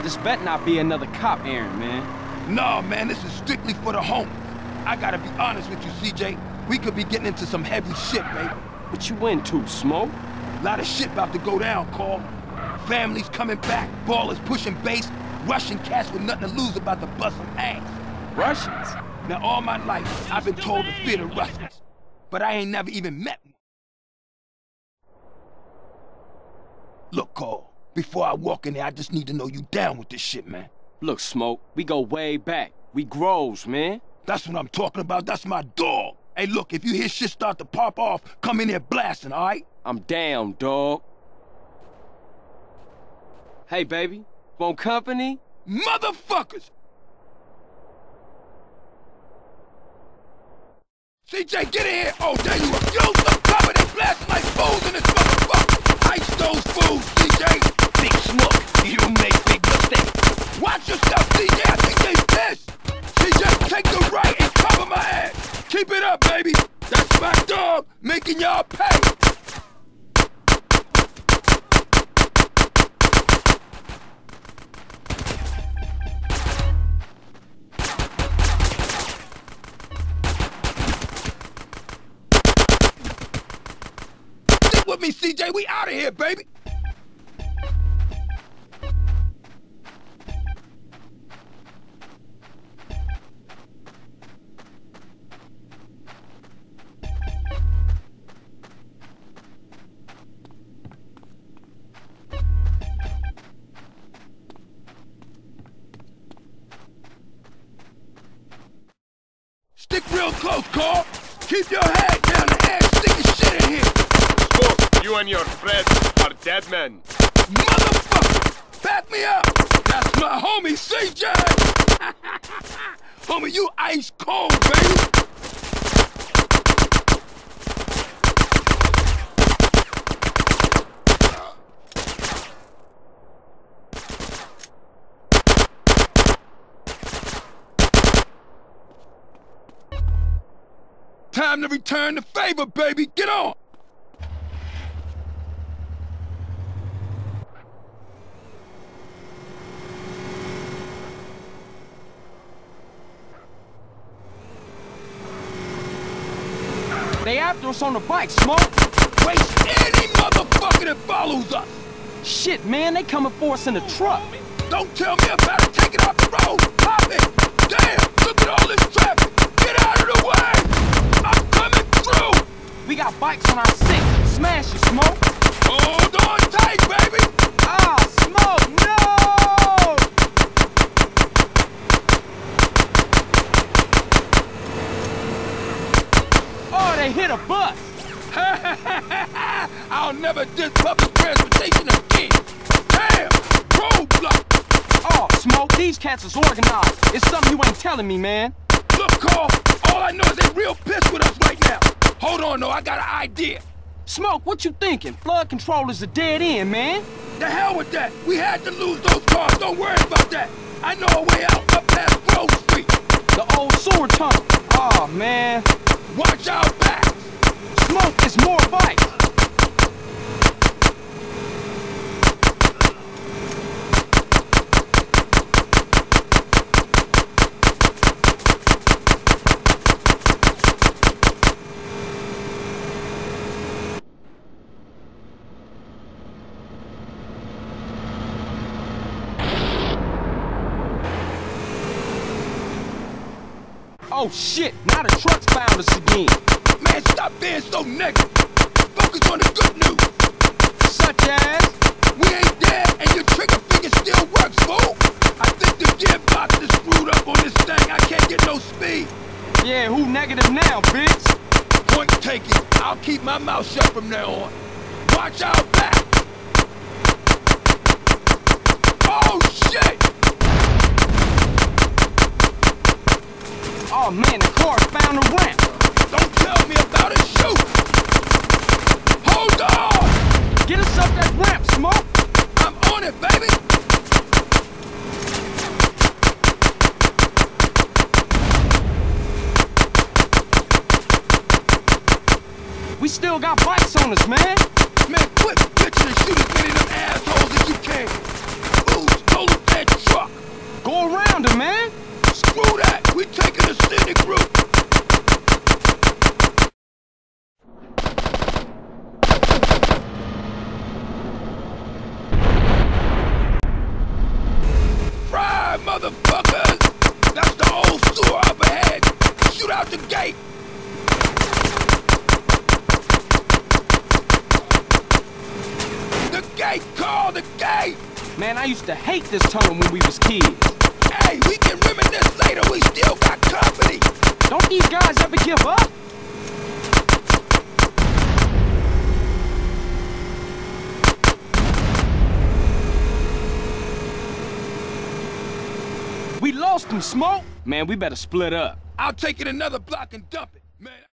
This bet not be another cop errand, man. Nah, man, this is strictly for the home. I gotta be honest with you, CJ. We could be getting into some heavy shit, baby. What you into, Smoke? Lot of shit about to go down, Carl. Families coming back, ballers pushing base, Russian cats with nothing to lose about to bust some ass. Russians? Now, all my life, I've been told to fear the Russians, but I ain't never even met one. Look, Carl, before I walk in there, I just need to know you down with this shit, man. Look, Smoke, we go way back. We grows, man. That's what I'm talking about. That's my dog. Hey, look, if you hear shit start to pop off, come in here blasting, all right? I'm down, dog. Hey, baby, want company? Motherfuckers! CJ, get in here! Oh, there you are! Yo, some cover! They blasting like fools in this motherfucker! Ice those fools, CJ! Big Smoke, you make big mistakes! Watch yourself, CJ! I think they pissed! CJ, take the right and cover my ass! Keep it up, baby! That's my dog, making y'all pay! Stick with me, CJ, we out of here, baby! Stick real close, Carl. Keep your head down the air, stick your shit in here. Smoke, you and your friends are dead men. Motherfucker! Back me up! That's my homie, CJ! Homie, you ice cold, baby! Time to return the favor, baby! Get on! They after us on the bike, Smoke! Waste any motherfucker that follows us! Shit, man, they coming for us in the truck! Don't tell me about it! Take it off the road! Pop it! Damn! Look at all this traffic! Get out of the way! I'm coming through! We got bikes on our six! Smash it, Smoke! Hold on tight, baby! Ah, Smoke, no! Oh, they hit a bus! I'll never diss public transportation again! Damn! Roadblock! Oh, Smoke, these cats is organized. It's something you ain't telling me, man. Look, Carl, all I know is they real pissed with us right now. Hold on, though, I got an idea. Smoke, what you thinking? Flood control is a dead end, man. The hell with that. We had to lose those cars. Don't worry about that. I know a way out up past Grove Street. The old sewer tunnel. Oh, man. Watch our backs. Smoke, there's more bikes. Oh shit, now the truck's found us again. Man, stop being so negative. Focus on the good news. Such as? We ain't dead and your trigger finger still works, fool. I think the gearbox is screwed up on this thing. I can't get no speed. Yeah, who negative now, bitch? Point taken. I'll keep my mouth shut from now on. Watch our back. Oh shit! Oh man, the car found a ramp. Don't tell me about it, shoot! Hold on! Get us up that ramp, Smoke. I'm on it, baby! We still got bikes on us, man. Man, quit bitching and shoot as many of them assholes as you can. Ooh, stole the that truck. Go around him, man. Screw that. We taking the scenic route. Fry, motherfuckers. That's the old sewer up ahead. Shoot out the gate. The gate, Carl, the gate. Man, I used to hate this tunnel when we was kids. Hey, we can reminisce later. We still got company. Don't these guys ever give up? We lost them, Smoke. Man, we better split up. I'll take it another block and dump it. Man.